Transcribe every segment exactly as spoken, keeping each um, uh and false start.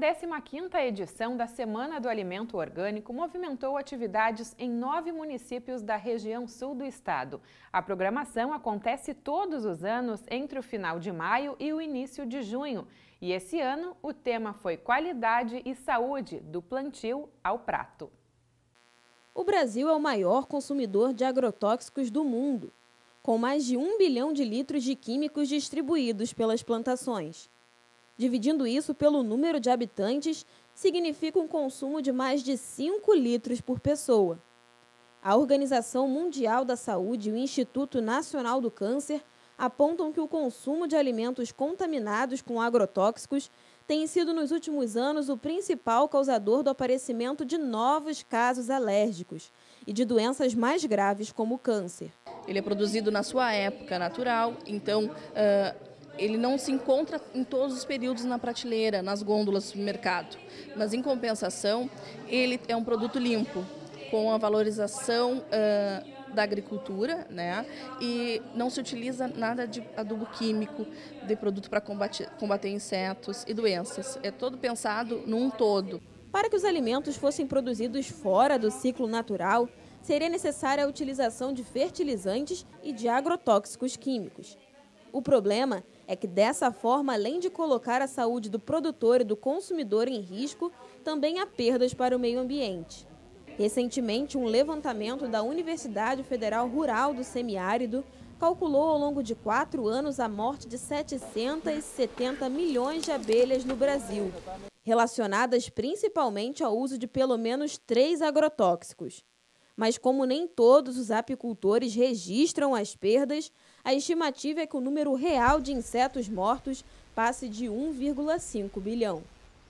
décima quinta edição da Semana do Alimento Orgânico movimentou atividades em nove municípios da região sul do estado. A programação acontece todos os anos entre o final de maio e o início de junho. E esse ano o tema foi Qualidade e Saúde, do plantio ao prato. O Brasil é o maior consumidor de agrotóxicos do mundo, com mais de um bilhão de litros de químicos distribuídos pelas plantações. Dividindo isso pelo número de habitantes, significa um consumo de mais de cinco litros por pessoa. A Organização Mundial da Saúde e o Instituto Nacional do Câncer apontam que o consumo de alimentos contaminados com agrotóxicos tem sido nos últimos anos o principal causador do aparecimento de novos casos alérgicos e de doenças mais graves como o câncer. Ele é produzido na sua época natural, então uh... ele não se encontra em todos os períodos na prateleira, nas gôndolas do supermercado. Mas, em compensação, ele é um produto limpo, com a valorização uh, da agricultura, né? E não se utiliza nada de adubo químico, de produto para combater, combater insetos e doenças. É todo pensado num todo. Para que os alimentos fossem produzidos fora do ciclo natural, seria necessária a utilização de fertilizantes e de agrotóxicos químicos. O problema é que, dessa forma, além de colocar a saúde do produtor e do consumidor em risco, também há perdas para o meio ambiente. Recentemente, um levantamento da Universidade Federal Rural do Semiárido calculou ao longo de quatro anos a morte de setecentos e setenta milhões de abelhas no Brasil, relacionadas principalmente ao uso de pelo menos três agrotóxicos. Mas como nem todos os apicultores registram as perdas, a estimativa é que o número real de insetos mortos passe de um vírgula cinco bilhão.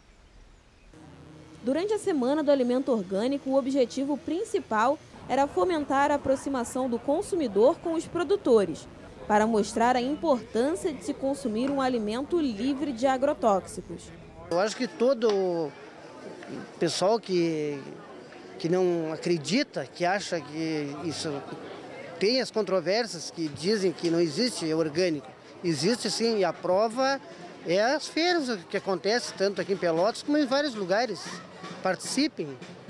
Durante a Semana do Alimento Orgânico, o objetivo principal era fomentar a aproximação do consumidor com os produtores, para mostrar a importância de se consumir um alimento livre de agrotóxicos. Eu acho que todo pessoal que... que não acredita, que acha que isso tem as controvérsias que dizem que não existe orgânico. Existe sim, e a prova é as feiras que acontecem tanto aqui em Pelotas como em vários lugares. Participem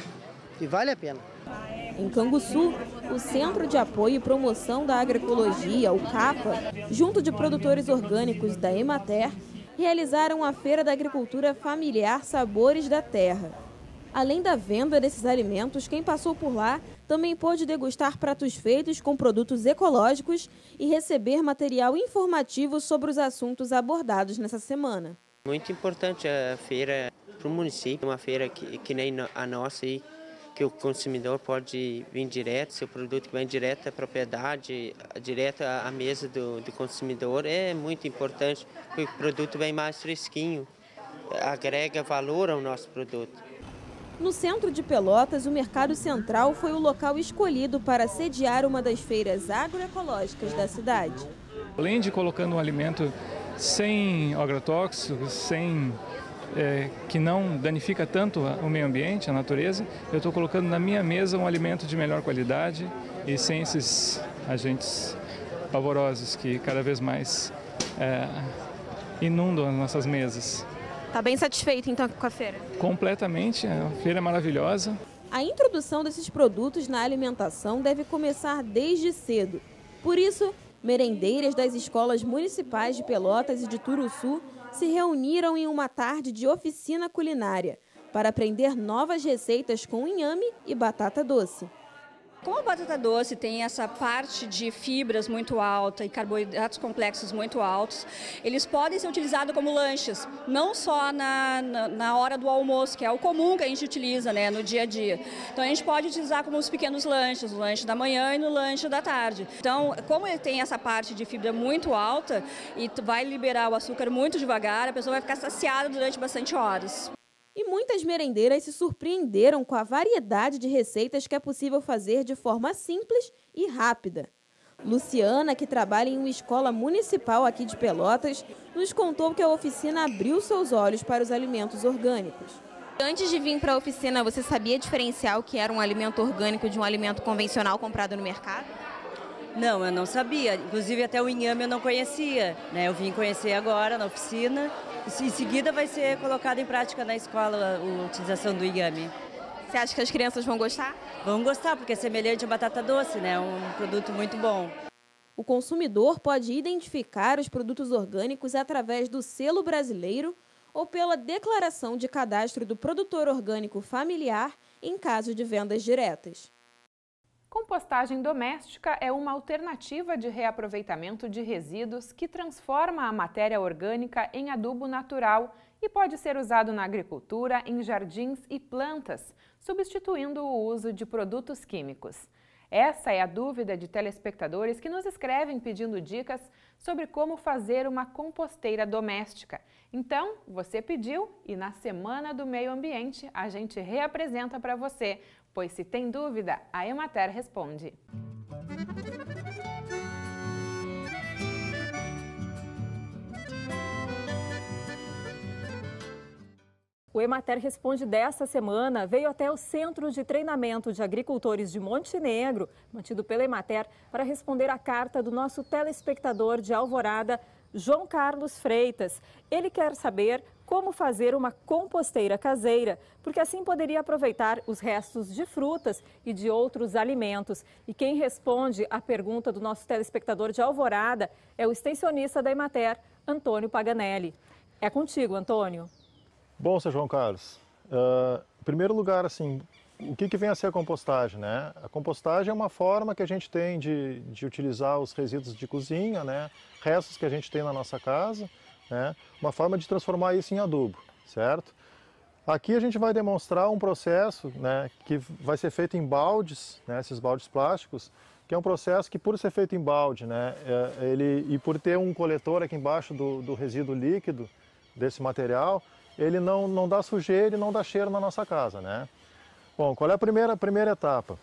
e vale a pena. Em Canguçu, o Centro de Apoio e Promoção da Agroecologia, o CAPA, junto de produtores orgânicos da Emater, realizaram a Feira da Agricultura Familiar Sabores da Terra. Além da venda desses alimentos, quem passou por lá também pôde degustar pratos feitos com produtos ecológicos e receber material informativo sobre os assuntos abordados nessa semana. Muito importante a feira para o município, uma feira que, que nem a nossa, aí, que o consumidor pode vir direto, seu produto que vem direto à propriedade, direto à mesa do, do consumidor, é muito importante, porque o produto vem mais fresquinho, agrega valor ao nosso produto. No centro de Pelotas, o Mercado Central foi o local escolhido para sediar uma das feiras agroecológicas da cidade. Além de colocando um alimento sem agrotóxicos, sem, é, que não danifica tanto o meio ambiente, a natureza, eu estou colocando na minha mesa um alimento de melhor qualidade e sem esses agentes pavorosos que cada vez mais é, inundam as nossas mesas. Está bem satisfeito, então, com a feira? Completamente, é uma feira maravilhosa. A introdução desses produtos na alimentação deve começar desde cedo. Por isso, merendeiras das escolas municipais de Pelotas e de Turuçu se reuniram em uma tarde de oficina culinária para aprender novas receitas com inhame e batata doce. Como a batata doce tem essa parte de fibras muito alta e carboidratos complexos muito altos, eles podem ser utilizados como lanches, não só na, na, na hora do almoço, que é o comum que a gente utiliza, né, no dia a dia. Então a gente pode utilizar como os pequenos lanches, no lanche da manhã e no lanche da tarde. Então, como ele tem essa parte de fibra muito alta e vai liberar o açúcar muito devagar, a pessoa vai ficar saciada durante bastante horas. E muitas merendeiras se surpreenderam com a variedade de receitas que é possível fazer de forma simples e rápida. Luciana, que trabalha em uma escola municipal aqui de Pelotas, nos contou que a oficina abriu seus olhos para os alimentos orgânicos. Antes de vir para a oficina, você sabia diferenciar o que era um alimento orgânico de um alimento convencional comprado no mercado? Não, eu não sabia. Inclusive até o inhame eu não conhecia, né? Eu vim conhecer agora na oficina. Em seguida vai ser colocado em prática na escola a utilização do inhame. Você acha que as crianças vão gostar? Vão gostar, porque é semelhante à batata doce, né? É um produto muito bom. O consumidor pode identificar os produtos orgânicos através do selo brasileiro ou pela declaração de cadastro do produtor orgânico familiar em caso de vendas diretas. Compostagem doméstica é uma alternativa de reaproveitamento de resíduos que transforma a matéria orgânica em adubo natural e pode ser usado na agricultura, em jardins e plantas, substituindo o uso de produtos químicos. Essa é a dúvida de telespectadores que nos escrevem pedindo dicas sobre como fazer uma composteira doméstica. Então, você pediu e na Semana do Meio Ambiente a gente reapresenta para você, pois se tem dúvida, a Emater responde. O Emater Responde dessa semana veio até o Centro de Treinamento de Agricultores de Montenegro, mantido pela Emater, para responder à carta do nosso telespectador de Alvorada, João Carlos Freitas. Ele quer saber como fazer uma composteira caseira, porque assim poderia aproveitar os restos de frutas e de outros alimentos. E quem responde à pergunta do nosso telespectador de Alvorada é o extensionista da Emater, Antônio Paganelli. É contigo, Antônio. Bom, seu João Carlos, uh, em primeiro lugar, assim, o que, que vem a ser a compostagem, né? A compostagem é uma forma que a gente tem de, de utilizar os resíduos de cozinha, né? Restos que a gente tem na nossa casa, né? Uma forma de transformar isso em adubo, certo? Aqui a gente vai demonstrar um processo, né, que vai ser feito em baldes, né, esses baldes plásticos, que é um processo que, por ser feito em balde, né, é, ele, e por ter um coletor aqui embaixo do, do resíduo líquido desse material, ele não, não dá sujeira e não dá cheiro na nossa casa, né? Bom, qual é a primeira, a primeira etapa?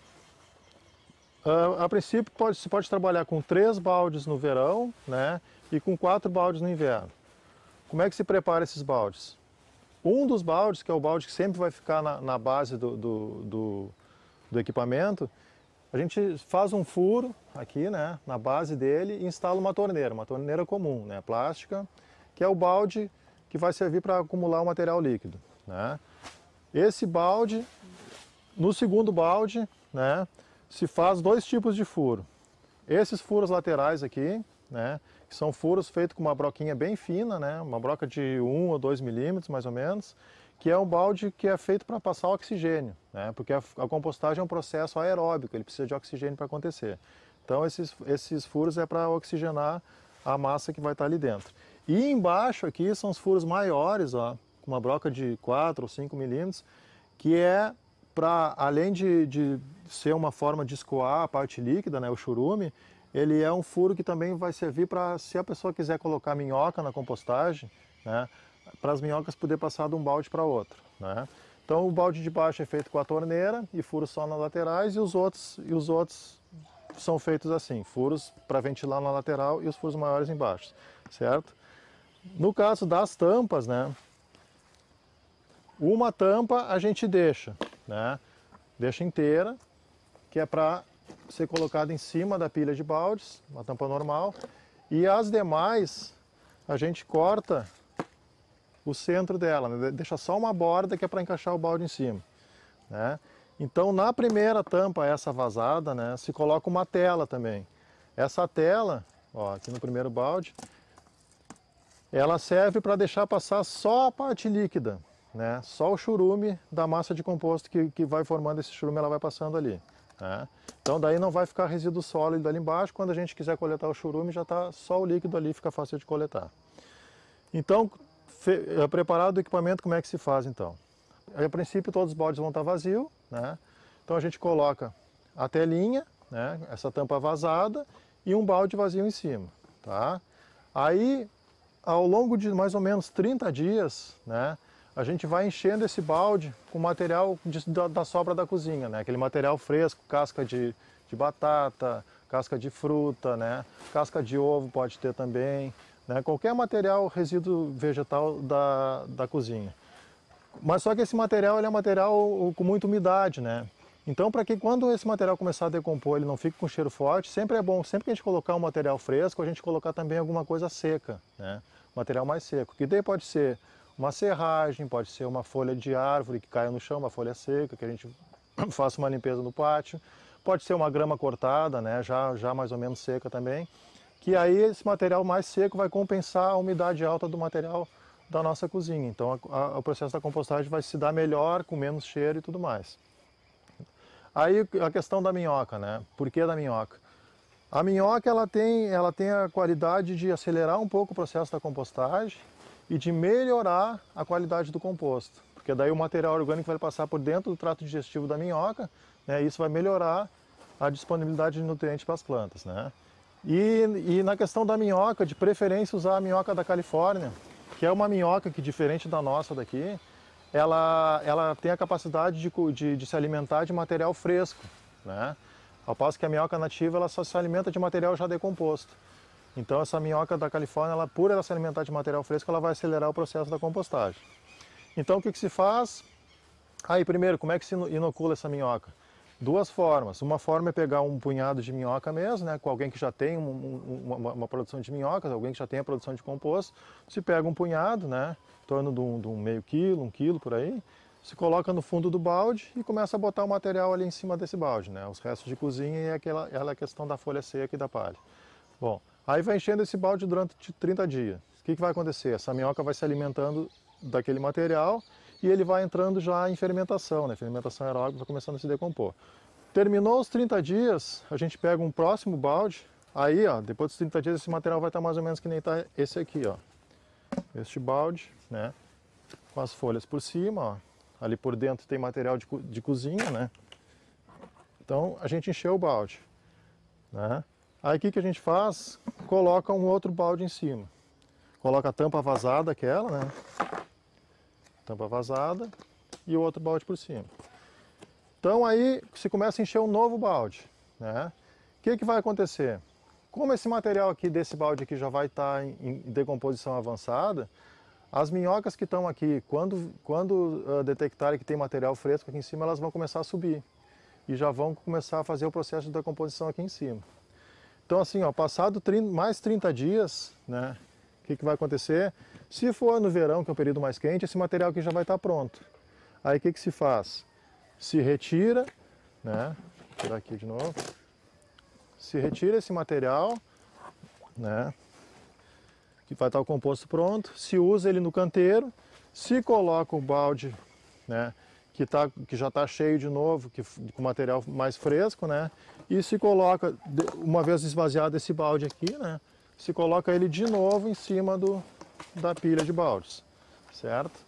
Uh, a princípio, pode, se pode trabalhar com três baldes no verão, né? E com quatro baldes no inverno. Como é que se prepara esses baldes? Um dos baldes, que é o balde que sempre vai ficar na, na base do, do, do, do equipamento, a gente faz um furo aqui, né? Na base dele e instala uma torneira, uma torneira comum, né? Plástica, que é o balde que vai servir para acumular o material líquido, né? Esse balde, no segundo balde, né, se faz dois tipos de furo. Esses furos laterais aqui, né, que são furos feitos com uma broquinha bem fina, né, uma broca de um ou dois milímetros mais ou menos, que é um balde que é feito para passar oxigênio, né, porque a, a compostagem é um processo aeróbico, ele precisa de oxigênio para acontecer. Então esses, esses furos é para oxigenar a massa que vai estar ali dentro. E embaixo aqui são os furos maiores, ó, com uma broca de quatro ou cinco milímetros, que é para, além de, de ser uma forma de escoar a parte líquida, né, o churume, ele é um furo que também vai servir para, se a pessoa quiser colocar minhoca na compostagem, né, para as minhocas poder passar de um balde para outro, né. Então o balde de baixo é feito com a torneira e furos só nas laterais, e os outros, e os outros são feitos assim, furos para ventilar na lateral e os furos maiores embaixo, certo? No caso das tampas, né, uma tampa a gente deixa, né, deixa inteira, que é para ser colocada em cima da pilha de baldes, uma tampa normal, e as demais a gente corta o centro dela, né, deixa só uma borda que é para encaixar o balde em cima, né. Então na primeira tampa, essa vazada, né, se coloca uma tela também. Essa tela, ó, aqui no primeiro balde, ela serve para deixar passar só a parte líquida, né? Só o churume da massa de composto que, que vai formando esse churume, ela vai passando ali, né? Então daí não vai ficar resíduo sólido ali embaixo, quando a gente quiser coletar o churume já está só o líquido ali, fica fácil de coletar. Então, fe, é, preparado o equipamento, como é que se faz então? A princípio todos os baldes vão estar vazios, né? Então a gente coloca a telinha, né? Essa tampa vazada e um balde vazio em cima, tá? Aí, ao longo de mais ou menos trinta dias, né, a gente vai enchendo esse balde com material de, da, da sobra da cozinha, né, aquele material fresco, casca de, de batata, casca de fruta, né, casca de ovo pode ter também, né, qualquer material, resíduo vegetal da, da cozinha. Mas só que esse material ele é um material com muita umidade, né, Então, para que quando esse material começar a decompor, ele não fique com cheiro forte, sempre é bom, sempre que a gente colocar um material fresco, a gente colocar também alguma coisa seca, né? Material mais seco, que daí pode ser uma serragem, pode ser uma folha de árvore que caia no chão, uma folha seca, que a gente faça uma limpeza no pátio, pode ser uma grama cortada, né? já, já mais ou menos seca também, que aí esse material mais seco vai compensar a umidade alta do material da nossa cozinha. Então a, a, o processo da compostagem vai se dar melhor, com menos cheiro e tudo mais. Aí a questão da minhoca, né? Por que da minhoca? A minhoca ela tem, ela tem a qualidade de acelerar um pouco o processo da compostagem e de melhorar a qualidade do composto. Porque daí o material orgânico vai passar por dentro do trato digestivo da minhoca, né? E isso vai melhorar a disponibilidade de nutrientes para as plantas, né? E, e na questão da minhoca, de preferência usar a minhoca da Califórnia, que é uma minhoca que, diferente da nossa daqui, Ela, ela tem a capacidade de, de, de se alimentar de material fresco, né? Ao passo que a minhoca nativa ela só se alimenta de material já decomposto. Então essa minhoca da Califórnia, ela, por ela se alimentar de material fresco, ela vai acelerar o processo da compostagem. Então o que, que se faz? Aí primeiro, como é que se inocula essa minhoca? Duas formas. Uma forma é pegar um punhado de minhoca mesmo, né? Com alguém que já tem um, um, uma, uma produção de minhocas, alguém que já tem a produção de composto, se pega um punhado, né? Em torno de um, de um meio quilo, um quilo por aí, se coloca no fundo do balde e começa a botar o material ali em cima desse balde, né? Os restos de cozinha e aquela, aquela questão da folha seca e da palha. Bom, aí vai enchendo esse balde durante trinta dias. O que, que vai acontecer? Essa minhoca vai se alimentando daquele material e ele vai entrando já em fermentação, né? Fermentação aeróbica vai começando a se decompor. Terminou os trinta dias, a gente pega um próximo balde, aí ó, depois dos trinta dias esse material vai estar mais ou menos que nem está esse aqui, ó. Este balde, né? Com as folhas por cima, ó. Ali por dentro tem material de, de cozinha, né? Então a gente encheu o balde, né? Aí o que, que a gente faz? Coloca um outro balde em cima. Coloca a tampa vazada, aquela, né? Tampa vazada e o outro balde por cima. Então aí se começa a encher um novo balde, né? O que, que vai acontecer? Como esse material aqui desse balde aqui já vai estar em, em decomposição avançada, as minhocas que estão aqui, quando, quando uh, detectarem que tem material fresco aqui em cima, elas vão começar a subir e já vão começar a fazer o processo de decomposição aqui em cima. Então assim, ó, passado trinta, mais trinta dias, né? O que, que vai acontecer? Se for no verão, que é um período mais quente, esse material aqui já vai estar pronto. Aí o que, que se faz? Se retira, né? Vou tirar aqui de novo. Se retira esse material, né? Que vai estar o composto pronto. Se usa ele no canteiro. Se coloca o balde, né? Que, tá, que já está cheio de novo, que, com material mais fresco, né? E se coloca, uma vez esvaziado esse balde aqui, né? Se coloca ele de novo em cima do, da pilha de baldes, certo?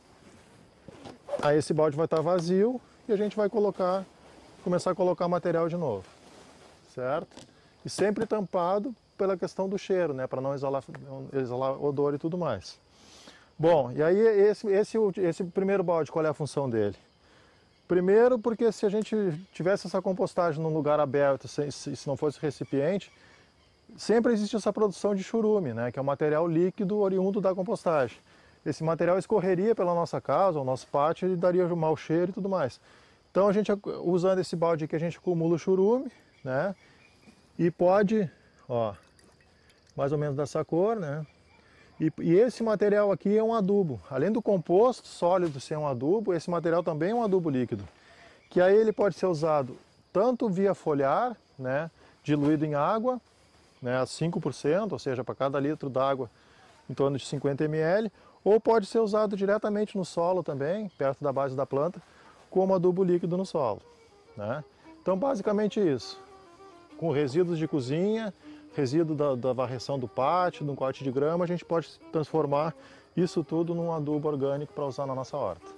Aí esse balde vai estar vazio e a gente vai colocar, começar a colocar material de novo, certo? E sempre tampado pela questão do cheiro, né? Para não exalar, exalar odor e tudo mais. Bom, e aí esse, esse, esse primeiro balde, qual é a função dele? Primeiro, porque se a gente tivesse essa compostagem num lugar aberto, se, se não fosse recipiente, sempre existe essa produção de churume, né? Que é um material líquido oriundo da compostagem. Esse material escorreria pela nossa casa, o nosso pátio, e daria um mau cheiro e tudo mais. Então, a gente, usando esse balde aqui, a gente acumula o churume, né? E pode, ó, mais ou menos dessa cor, né? E, e esse material aqui é um adubo. Além do composto sólido ser um adubo, esse material também é um adubo líquido. Que aí ele pode ser usado tanto via foliar, né? Diluído em água, né? A cinco por cento, ou seja, para cada litro d'água em torno de cinquenta mililitros, ou pode ser usado diretamente no solo também, perto da base da planta, como adubo líquido no solo, né? Então, basicamente isso. Com resíduos de cozinha, resíduo da, da varreção do pátio, de um corte de grama, a gente pode transformar isso tudo num adubo orgânico para usar na nossa horta.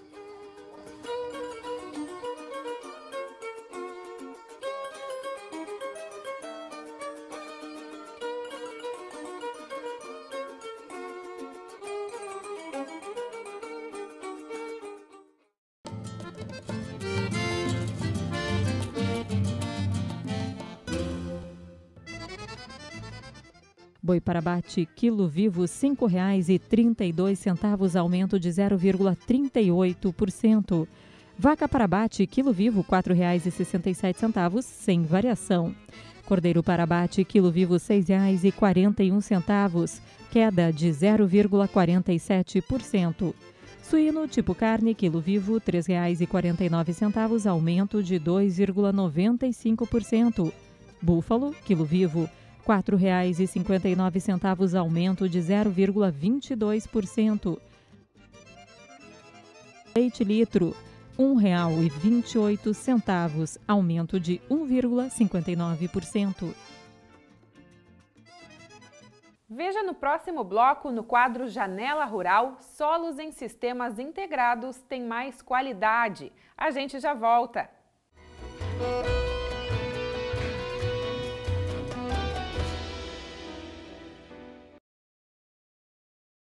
Boi para abate, quilo vivo, cinco reais e trinta e dois centavos, aumento de zero vírgula trinta e oito por cento. Vaca para abate, quilo vivo, quatro reais e sessenta e sete centavos, sem variação. Cordeiro para abate, quilo vivo, seis reais e quarenta e um centavos, queda de zero vírgula quarenta e sete por cento. Suíno tipo carne, quilo vivo, três reais e quarenta e nove centavos, aumento de dois vírgula noventa e cinco por cento. Búfalo, quilo vivo, quatro reais e cinquenta e nove centavos, aumento de zero vírgula vinte e dois por cento. Leite litro, um real e vinte e oito centavos, aumento de um vírgula cinquenta e nove por cento. Veja no próximo bloco, no quadro Janela Rural, solos em sistemas integrados têm mais qualidade. A gente já volta.